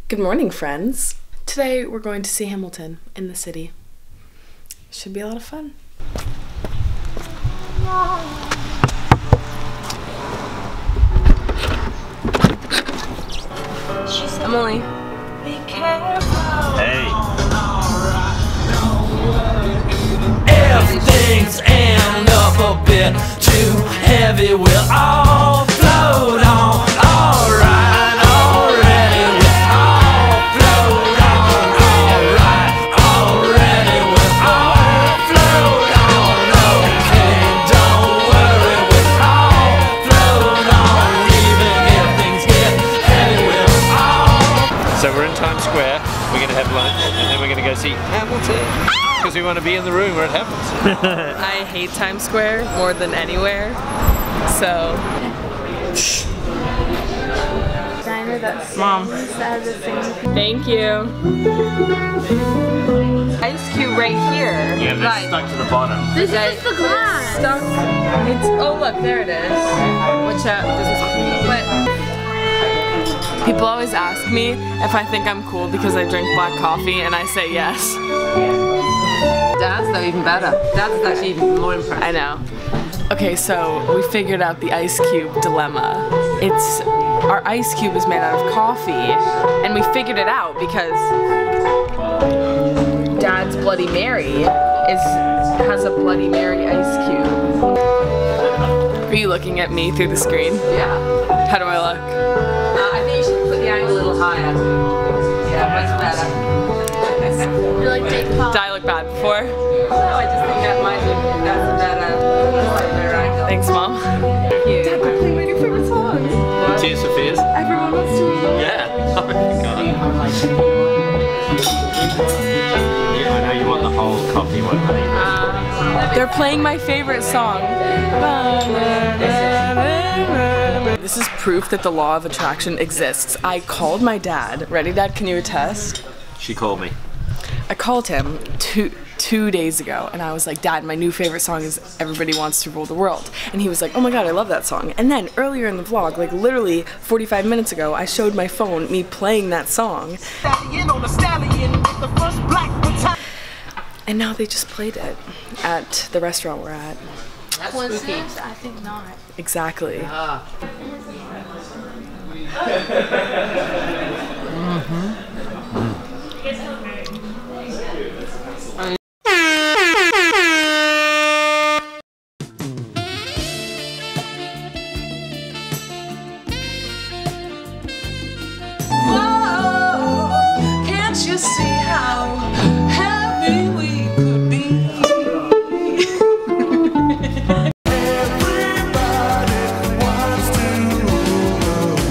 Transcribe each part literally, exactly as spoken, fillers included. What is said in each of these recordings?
Good morning, friends. Today we're going to see Hamilton in the city. Should be a lot of fun. Emily. Be careful. Hey. Everything's end up a bit too heavy. We'll all float on. Alright, already. We'll all float on. Alright, already. We'll all float on. Okay, don't worry. We'll all float on. Even if things get heavy, we'll all. So we're in Times Square. We're going to have lunch and then we're going to go see Hamilton. Because we want to be in the room where it happens. I hate Times Square more than anywhere, so. Mom. Thank you. Ice cube right here. Yeah, but it's stuck to the bottom. This is just the glass. Stuck. It's, oh look, there it is. Watch out. Does this, but people always ask me if I think I'm cool because I drink black coffee, and I say yes. Dad's though even better. Dad's is actually even more impressive. I know. Okay, so we figured out the ice cube dilemma. It's, our ice cube is made out of coffee, and we figured it out because Dad's Bloody Mary is has a Bloody Mary ice cube. Are you looking at me through the screen? Yeah. How do I look? Uh, I think you should put the angle a little higher. Yeah, much better. You're like Jake Paul. Did I look bad before? No, I just think that might be that's a better, slightly better angle. Thanks, Mom. Thank you. Dad, go play my new favorite song. Tears for Fears? Everyone wants to read. Yeah. Oh my god. Yeah, I know you want the whole coffee one. Uh, they're playing my favorite song. This is proof that the law of attraction exists. I called my dad. Ready, Dad? Can you attest? She called me. I called him two two days ago, and I was like, Dad, my new favorite song is Everybody Wants to Rule the World. And he was like, oh my god, I love that song. And then earlier in the vlog, like literally forty-five minutes ago, I showed my phone me playing that song. And now they just played it at the restaurant we're at. That's Coincidence? I think not. Exactly. Ah. Mm-hmm. Can't you see how happy we could be? Everybody wants to rule the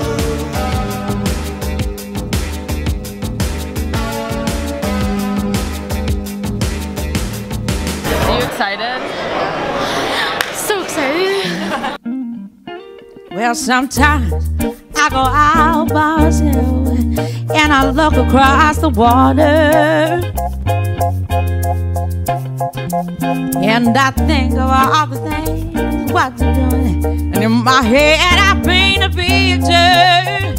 Are you excited? So excited. Well, sometimes I go out by myself and I look across the water and I think of all the things what you're doing, and in my head I paint a picture.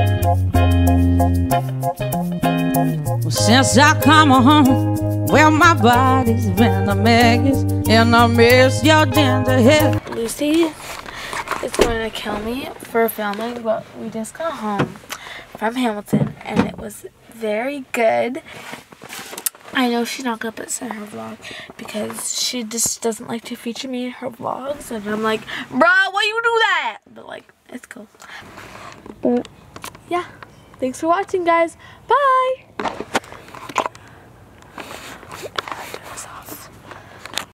Well, since I come home, well, my body's been a mess, and I miss your ginger hair. Lucy is going to kill me for filming, but we just got home from Hamilton and it was very good. I know she's not going to put this in her vlog because she just doesn't like to feature me in her vlogs, and I'm like, bruh, why you do that? But like, it's cool. But yeah, thanks for watching, guys. Bye!